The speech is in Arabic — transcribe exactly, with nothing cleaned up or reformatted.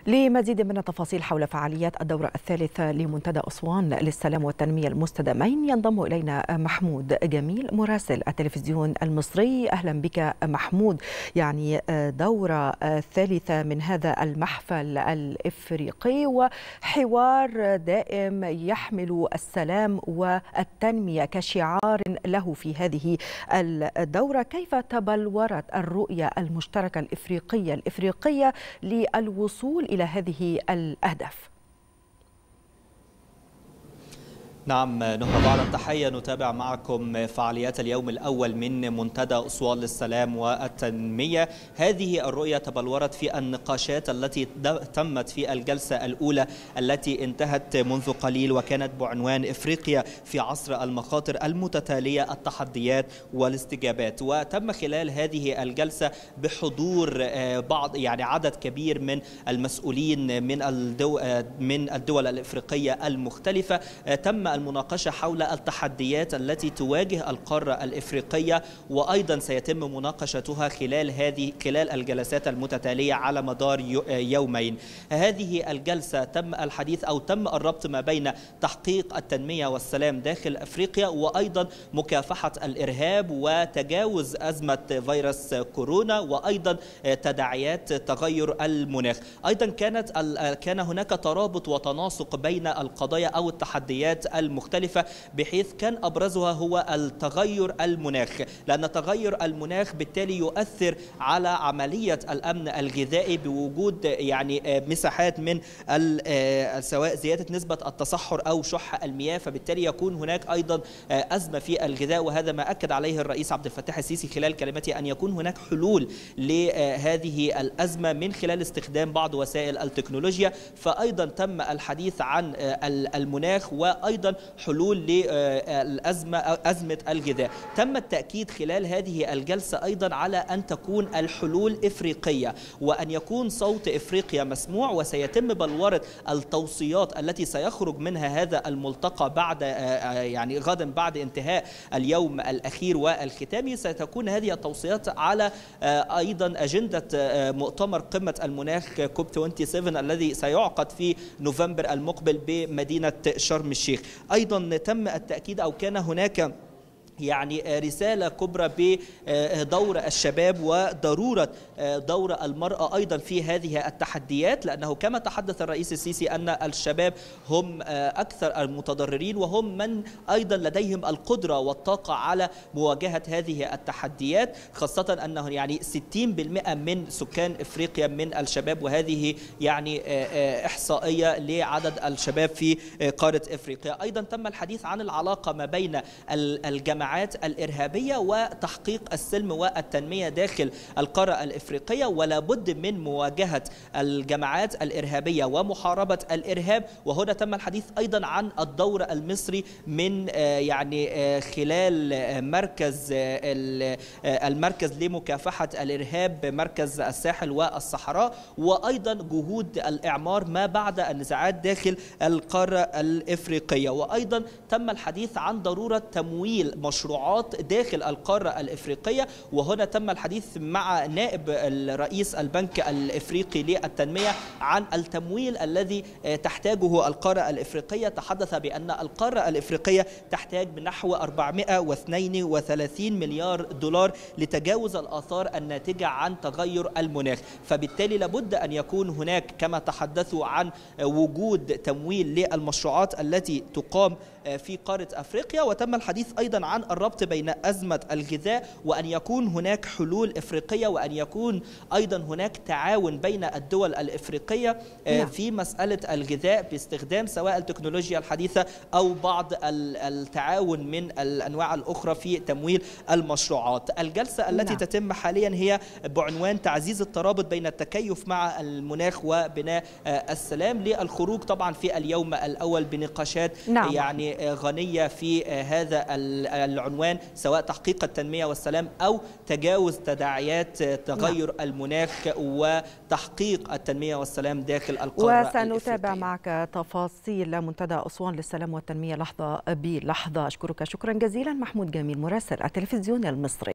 لمزيد من التفاصيل حول فعاليات الدورة الثالثة لمنتدى أسوان للسلام والتنمية المستدامين ينضم إلينا محمود جميل مراسل التلفزيون المصري. أهلا بك محمود. يعني دورة ثالثة من هذا المحفل الإفريقي وحوار دائم يحمل السلام والتنمية كشعار له في هذه الدورة. كيف تبلورت الرؤية المشتركة الإفريقية الإفريقية للوصول إلى هذه الأهداف؟ نعم نهى، بعد التحية نتابع معكم فعاليات اليوم الأول من منتدى أسوان للسلام والتنمية. هذه الرؤية تبلورت في النقاشات التي تمت في الجلسة الأولى التي انتهت منذ قليل، وكانت بعنوان إفريقيا في عصر المخاطر المتتالية التحديات والاستجابات. وتم خلال هذه الجلسة بحضور بعض يعني عدد كبير من المسؤولين من الدول من الدول الإفريقية المختلفة. تم المناقشة حول التحديات التي تواجه القارة الإفريقية، وأيضا سيتم مناقشتها خلال هذه خلال الجلسات المتتالية على مدار يومين. هذه الجلسة تم الحديث أو تم الربط ما بين تحقيق التنمية والسلام داخل أفريقيا، وأيضا مكافحة الإرهاب وتجاوز أزمة فيروس كورونا، وأيضا تداعيات تغير المناخ. أيضا كانت كان هناك ترابط وتناسق بين القضايا أو التحديات المختلفة، بحيث كان أبرزها هو التغير المناخ، لأن تغير المناخ بالتالي يؤثر على عملية الأمن الغذائي بوجود يعني مساحات من سواء زيادة نسبة التصحر أو شح المياه، فبالتالي يكون هناك أيضا أزمة في الغذاء. وهذا ما أكد عليه الرئيس عبد الفتاح السيسي خلال كلمته، أن يكون هناك حلول لهذه الأزمة من خلال استخدام بعض وسائل التكنولوجيا. فأيضا تم الحديث عن المناخ وأيضا حلول للأزمة أزمة الغذاء. تم التأكيد خلال هذه الجلسة أيضا على أن تكون الحلول إفريقية، وأن يكون صوت إفريقيا مسموع. وسيتم بلورة التوصيات التي سيخرج منها هذا الملتقى بعد يعني غدا بعد انتهاء اليوم الأخير والختامي. ستكون هذه التوصيات على أيضا أجندة مؤتمر قمة المناخ كوب سبعة وعشرين الذي سيعقد في نوفمبر المقبل بمدينة شرم الشيخ. أيضا تم التأكيد أو كان هناك يعني رسالة كبرى بدور الشباب وضرورة دور المرأة أيضا في هذه التحديات، لأنه كما تحدث الرئيس السيسي أن الشباب هم أكثر المتضررين، وهم من أيضا لديهم القدرة والطاقة على مواجهة هذه التحديات، خاصة أنه يعني ستين بالمئة من سكان إفريقيا من الشباب، وهذه يعني إحصائية لعدد الشباب في قارة إفريقيا. أيضا تم الحديث عن العلاقة ما بين الجماعات الإرهابية وتحقيق السلم والتنمية داخل القارة الإفريقية، ولا بد من مواجهة الجماعات الإرهابية ومحاربة الإرهاب. وهنا تم الحديث أيضا عن الدور المصري من يعني خلال مركز المركز لمكافحة الإرهاب، مركز الساحل والصحراء، وأيضا جهود الإعمار ما بعد النزاعات داخل القارة الإفريقية. وأيضا تم الحديث عن ضرورة تمويل مشروعات داخل القارة الإفريقية. وهنا تم الحديث مع نائب الرئيس البنك الإفريقي للتنمية عن التمويل الذي تحتاجه القارة الإفريقية. تحدث بأن القارة الإفريقية تحتاج بنحو أربعمئة واثنين وثلاثين مليار دولار لتجاوز الآثار الناتجة عن تغير المناخ. فبالتالي لابد أن يكون هناك كما تحدثوا عن وجود تمويل للمشروعات التي تقام في قارة أفريقيا. وتم الحديث أيضا عن الربط بين أزمة الغذاء، وأن يكون هناك حلول إفريقية، وأن يكون أيضا هناك تعاون بين الدول الإفريقية في مسألة الغذاء باستخدام سواء التكنولوجيا الحديثة أو بعض التعاون من الأنواع الأخرى في تمويل المشروعات. الجلسة التي نعم. تتم حاليا هي بعنوان تعزيز الترابط بين التكيف مع المناخ وبناء السلام، للخروج طبعا في اليوم الأول بنقاشات نعم. يعني غنية في هذا العنوان، سواء تحقيق التنمية والسلام أو تجاوز تداعيات تغير نعم. المناخ وتحقيق التنمية والسلام داخل القارة. وسنتابع معك تفاصيل منتدى أسوان للسلام والتنمية لحظة بلحظة. أشكرك شكرا جزيلا محمود جميل مراسل التلفزيون المصري.